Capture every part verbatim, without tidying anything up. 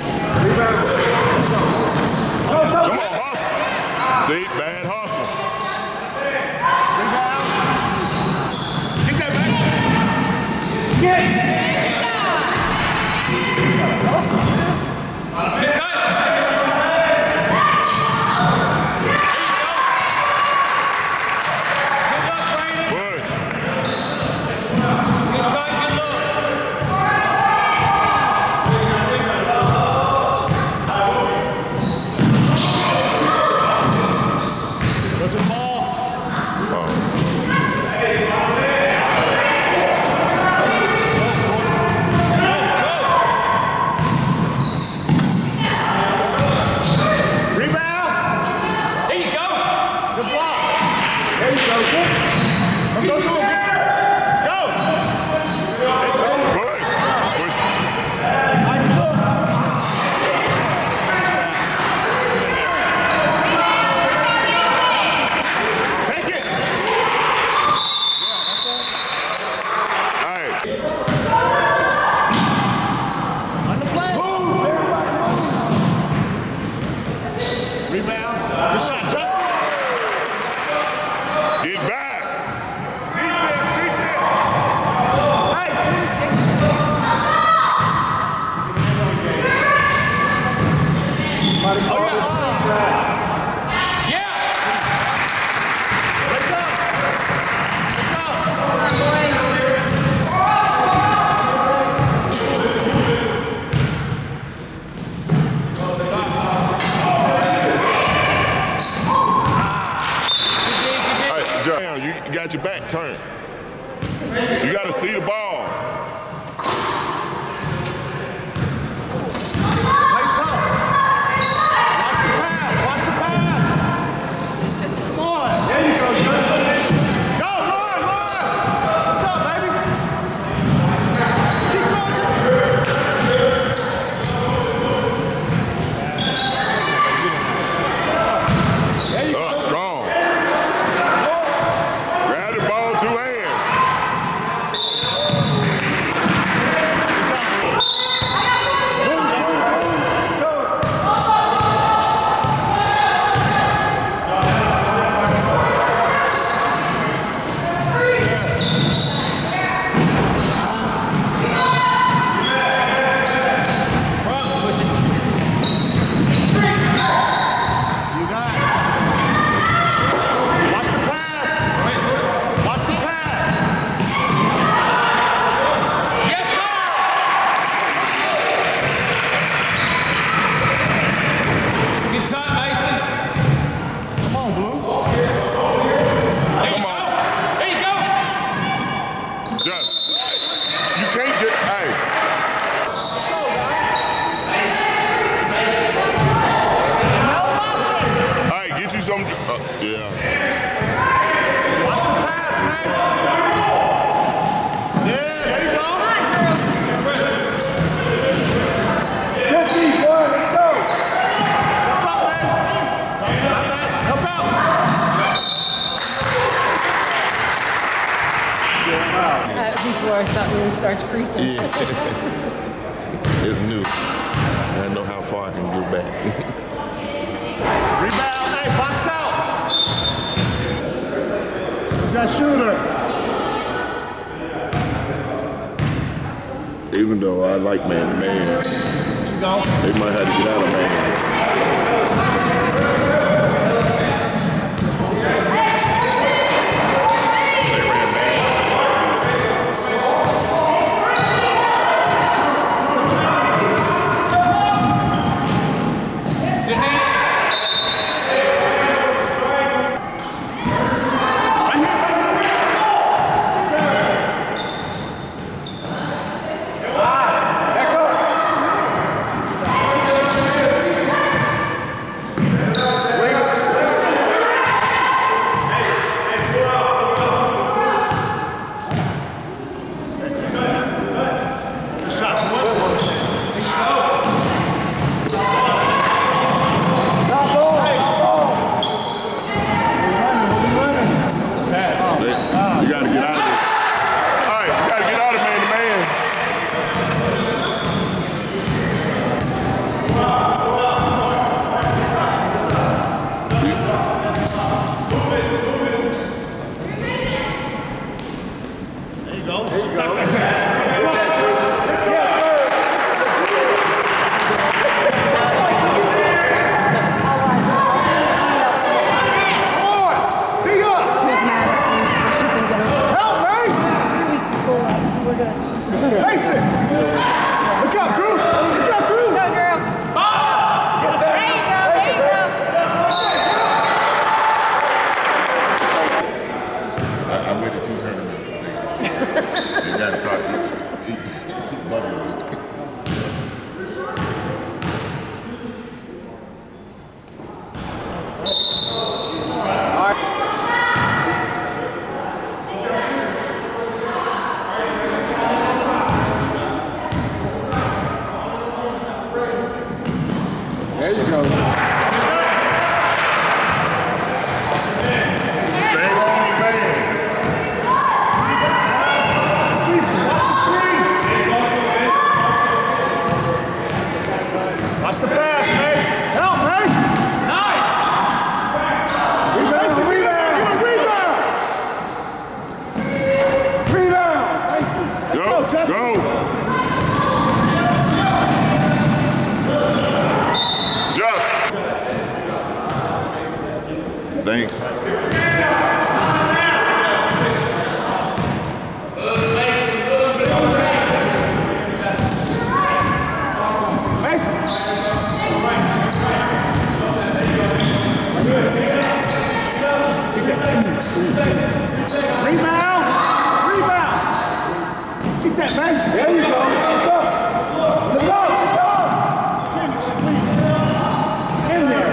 Come on, hustle. See, bad hustle. Get that back. Get. Got your back turned. You got to see the ball. Play tough. Watch the pass. Watch the pass. Come on. There you go, Justin. Go, Lauren, Lauren. What's up, baby? Keep going, there you go. Up, strong. Grab the ball, two hands. Before something starts creaking. Yeah. It's new. I know how far I can go back. Rebound, hey, box out. Who's got shooter? Even though I like man to man, Go. they might have to get out of man. Thank you. Rebound! Rebound! Get that, man. There you go. Let's go. Let's go. Finish, please. In there.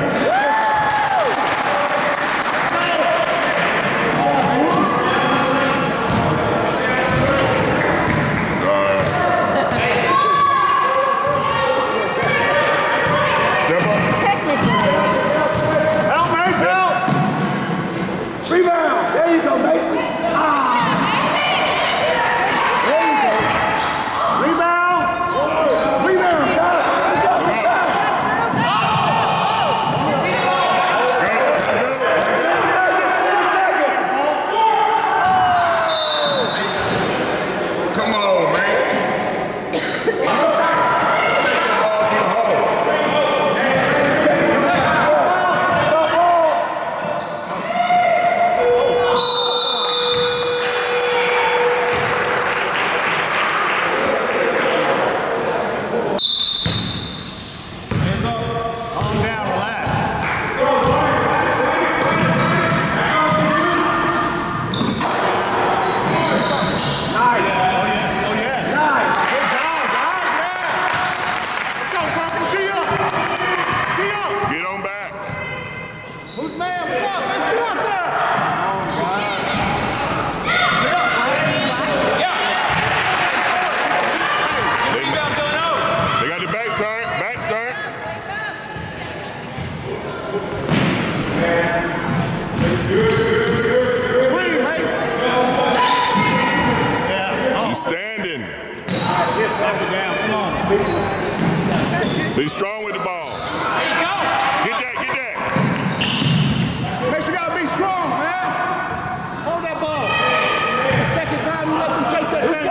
Be strong with the ball. There you go. Get that, get that. Make sure you gotta be strong, man. Hold that ball. The second time you let them take that thing.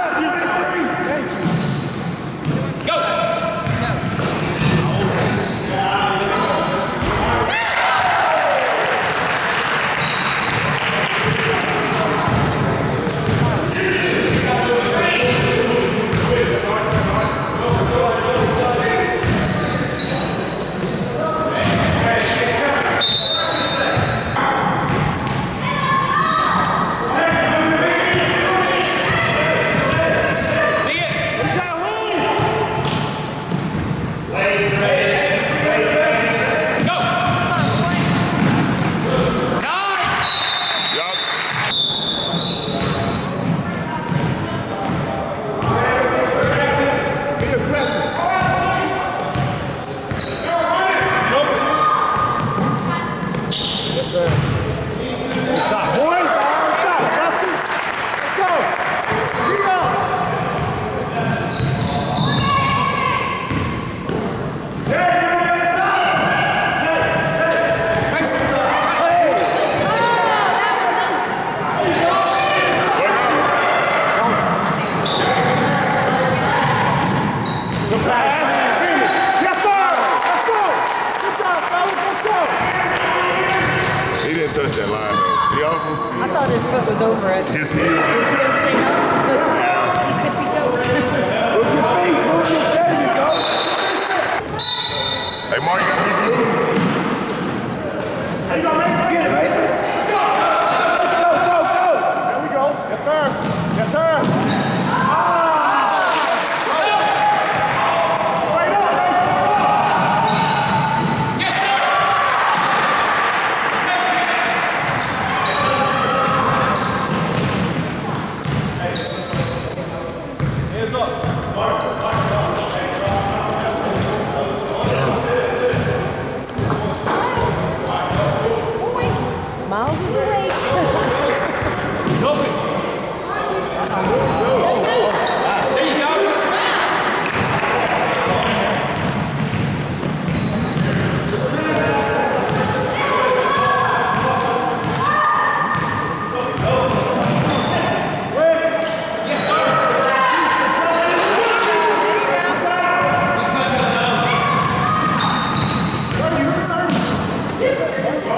Go. Touch that line. He I thought his foot was over it. His heel. His heel staying up? He tippy toed. Move your feet, move your, there you go. Hey, Mark, you gotta be loose. There you go, man. Get it, man. Go, go, go, go. There we go. Yes, sir. Yes, sir. Straight up, man. Yes, sir.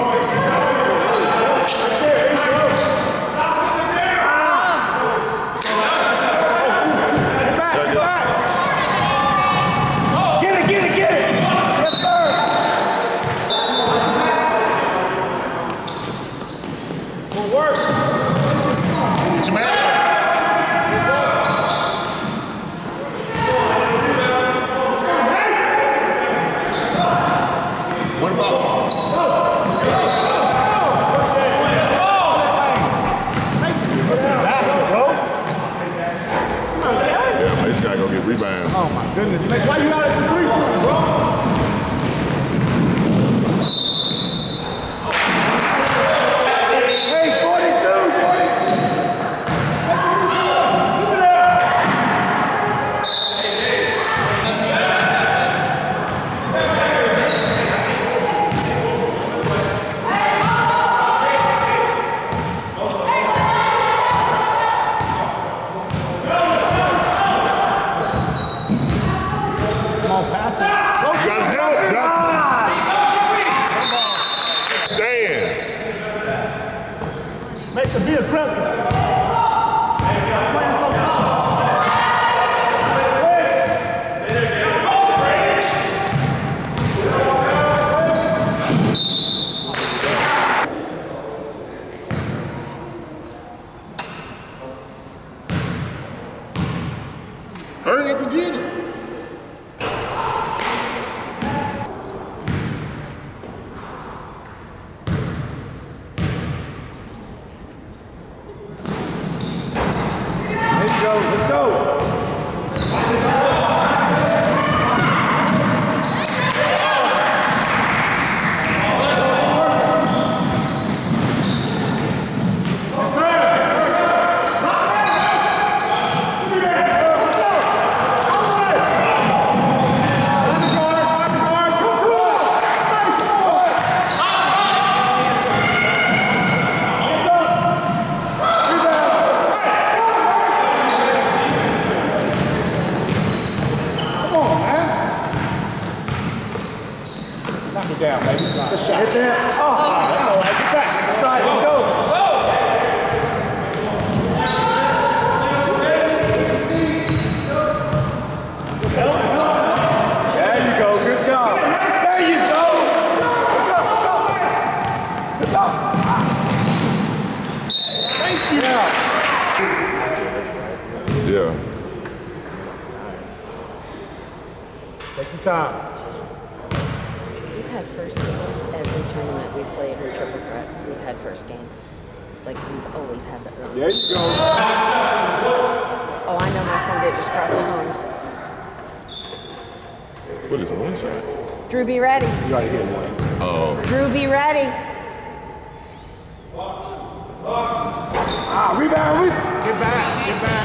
Oh my goodness, Mace, why you out at the three point, bro? Hey, forty-two, forty. Mason, be aggressive. Stop playing so soft. Hurry up and get it. Let's go, let's go. Knock it down, baby. Good shot. Hit there. Oh, that's all right. Get back. That's all right. Let's go. Help, help. There you go. Good job. There you go. Good job. Good job. Thank you. Yeah. Take your time. We've had first game every tournament we've played in triple threat. We've had first game. Like, we've always had the early. There you go. Oh, I know my son did just cross his arms. What is one shot? Drew, be ready. You gotta hit one. Oh. Drew, be ready. Ah, rebound, rebound. Get back, get back.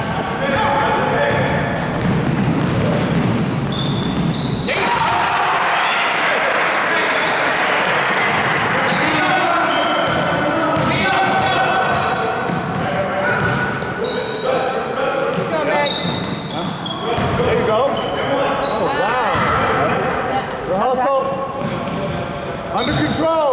There you go. Oh, wow. The hustle. Under control.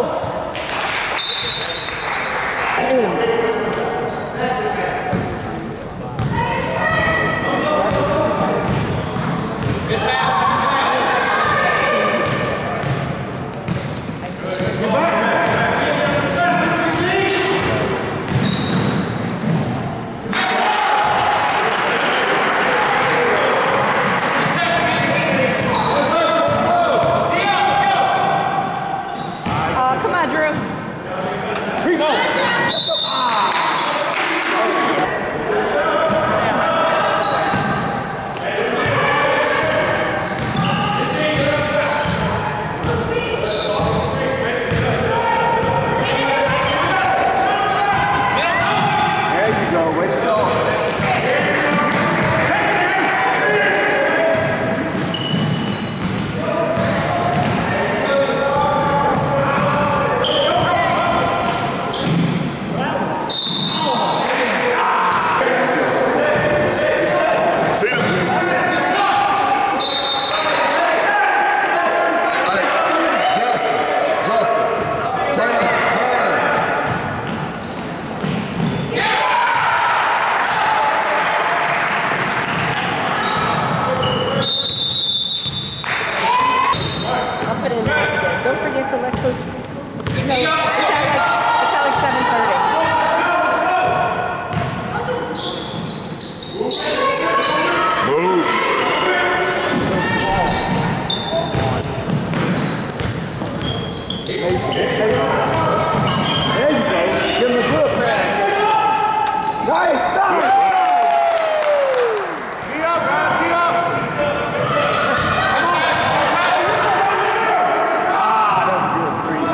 No, it's at like, it's at like seven thirty. Move. There you go. Give him a good pass. Nice. Stop. Get up, guys. Get up. Come on. Ah, that was a good screen.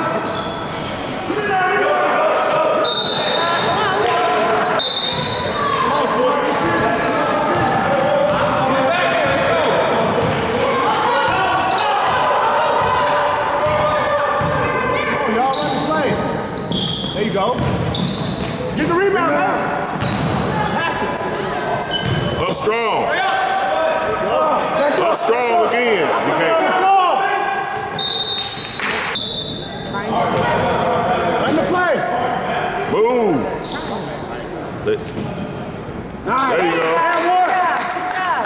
Come on, Smoke. Y'all let me play. There you go. Get the rebound, man. Pass it. Up strong. Up strong again. You can't. Run the play. Move. Let- Nice. There you go. Good job.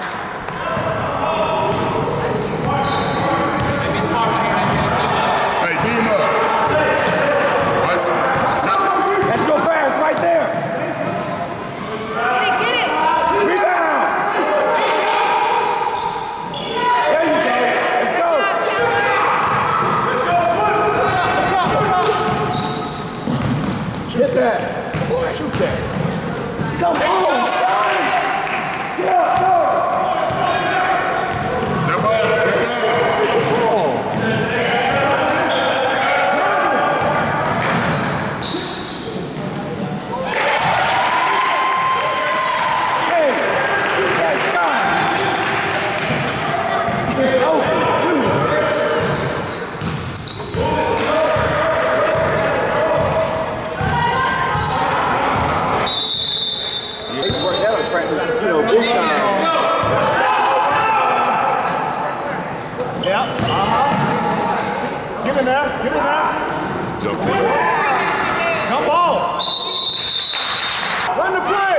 Hey, beat him up. Nice. That's your pass right there. Rebound. There you go. Let's go. Get that. Shoot that. Come on. Yeah, go. Step up. Step Hey, shoot that shot. It's open. They work that on practice, you know, big time. Yep, uh-huh. Get in there, get in there. Jump to it. Jump ball. Run the play.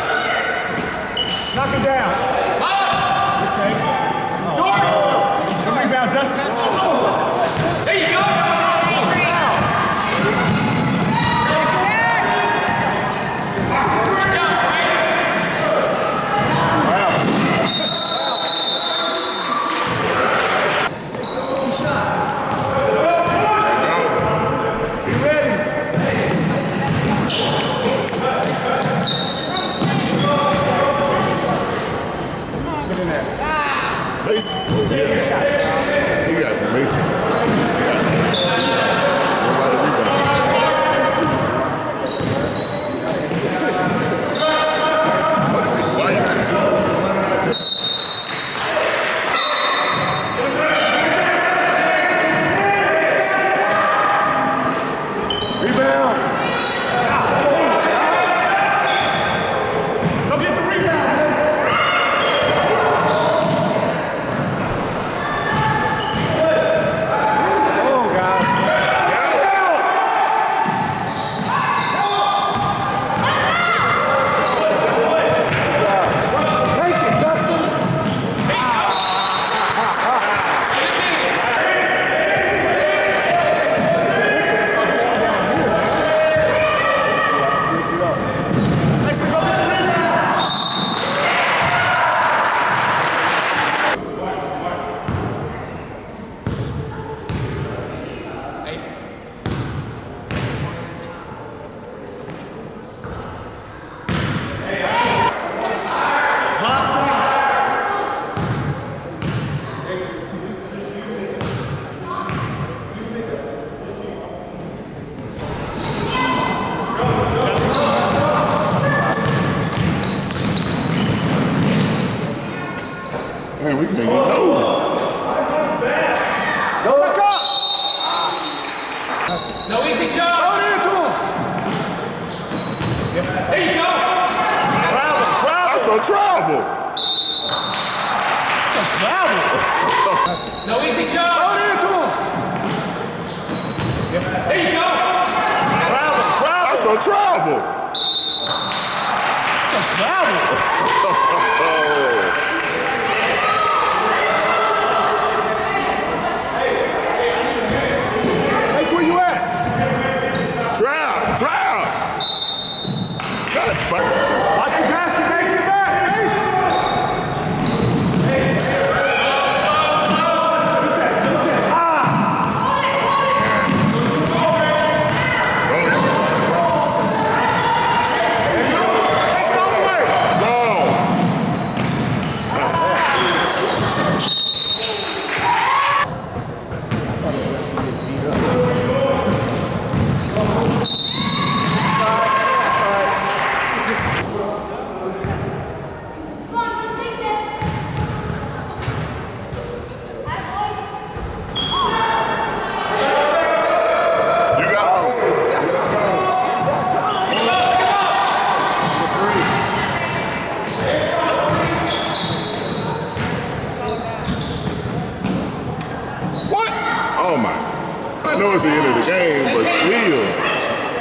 Knock it down. Good take. Jordan. Good rebound, Justin. There you go. Be ready. Get in there. Mason. Oh, yeah. He got Mason. Nobody rebound. Why you got two? Rebound. Go get the rebound. Oh, God. Take it, Dustin. Listen, go get the rebound. Man, we can get no. Go back up. No easy shot. Throw it into him. There you go. Travel, travel. That's a travel. Travel. No easy Throw shot. it into him. There you go. Travel, travel. That's a travel. Travel. That's where you at. I know it's the end of the game, but still.